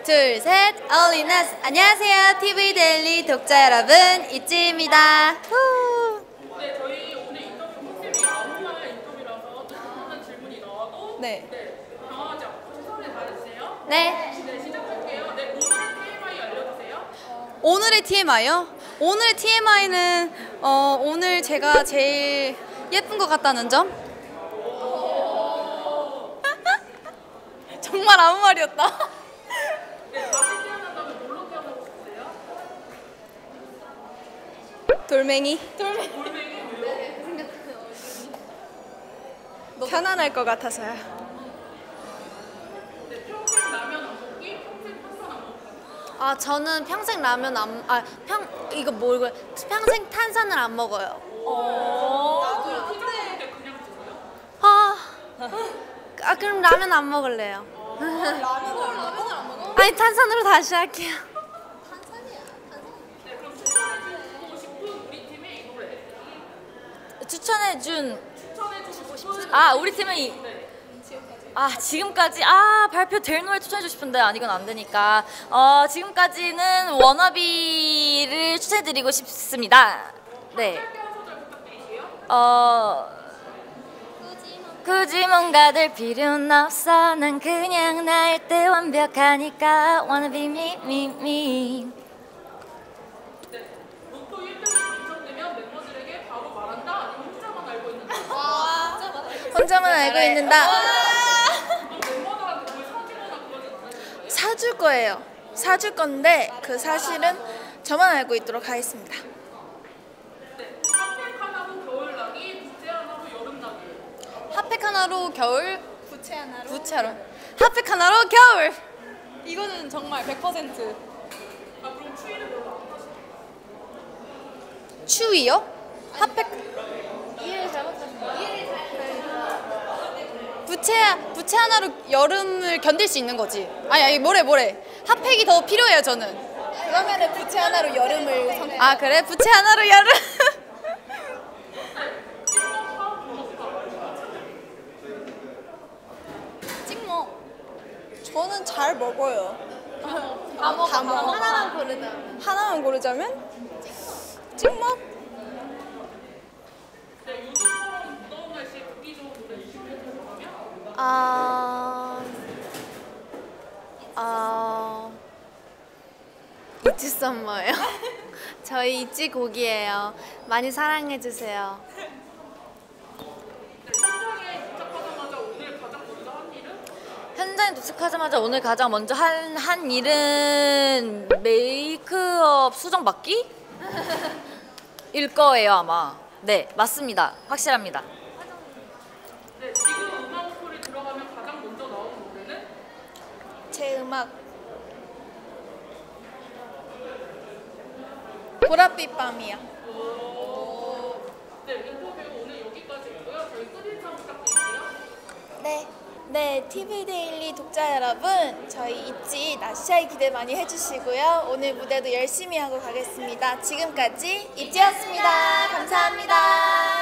둘, 셋, 얼리나스. 안녕하세요, TV 데일리 독자 여러분, 이찌입니다. 네, 저희 오늘 인터뷰 컨셉이 아무말 인터뷰라서 뜻하는 질문이 나와도 네. 당황하지 않고 최선을 다해주세요. 네. 네, 시작할게요. 네, 오늘의 TMI 알려주세요. 오늘의 TMI요? 오늘의 TMI는 오늘 제가 제일 예쁜 것 같다는 점? 정말 아무 말이었다. 네, 다시 태어난다면 뭘로 태어나고 싶으세요? 돌멩이. 돌멩이 왜요? 편안할 것 같아서요. 네, 평생 라면 안 먹기, 평생 파스타 안 먹기. 아, 저는 평생 라면 평생 탄산을 안 먹어요. 나도 피자 먹을 때 그냥 드세요? 그럼 라면 안 먹을래요. 라면을 안 먹어? 아니, 탄산으로 다시 할게요. 네, 그럼 추천해주고 싶은 우리 팀의 이 노래. 추천해주고 싶은 우리 팀은 네. 지금까지 발표 될 노래 추천해주고 싶은데 이건 안 되니까 지금까지는 워너비를 추천해드리고 싶습니다. 네. 한 소절 부탁드릴게요. 굳이 뭔가 될 필요는 없어. 난 그냥 나일 때 완벽하니까 Wanna be me, me, me. 네, 로또 1등이 당첨되면 멤버들에게 바로 말한다? 아니면 혼자만 알고 있는다? 혼자만 알고 있는다. 그럼 멤버들한테 뭘 사주거나 그러진 않을 거예요? 사줄 거예요. 사줄 건데 그 사실은 저만 알고 있도록 하겠습니다. 네, 핫팩 하나로 겨울나기, 부채 하나로 여름나기. 핫팩 하나로 겨울, 부채 하나로 핫팩 하나로 겨울. 이거는 정말 100%. 그럼 추위는 별로 안 타시나요? 추위요? 핫팩. 이해를 잘못하신 부채 하나로 여름을 견딜 수 있는 거지. 아니 뭐래. 핫팩이 더 필요해요, 저는. 그러면은 부채 하나로 여름을 선택. 아, 그래? 부채 하나로 여름. 찍먹. 저는 잘 먹어요. 다 먹어. 하나만 고르자면 찍먹. 네, 요즘처럼 무더운 날씨에 듣기 좋은 노래 준비해서 가면 이치 썸머예요. 저희 이치 곡이에요. 많이 사랑해 주세요. 현장에 도착하자마자 오늘 가장 먼저 한 일은 메이크업 수정 받기? 일 거예요 아마. 네 맞습니다. 확실합니다. 네, 지금 음악 스토리 들어가면 가장 먼저 나오는 노래는? 제 음악. 보랏빛 밤이야. 네, 인터뷰 오늘 여기까지고요. 저희 끝인사 부탁드릴게요. 네, TV 데일리 독자 여러분, 저희 있지 나시아이 기대 많이 해주시고요. 오늘 무대도 열심히 하고 가겠습니다. 지금까지 있지였습니다. 감사합니다.